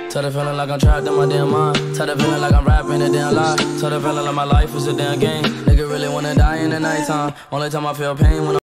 Tell the feeling like I'm trapped in my damn mind. Tell the feeling like I'm rapping a damn lie. Tell the feeling like my life is a damn game. Nigga really wanna die in the nighttime. Only time I feel pain when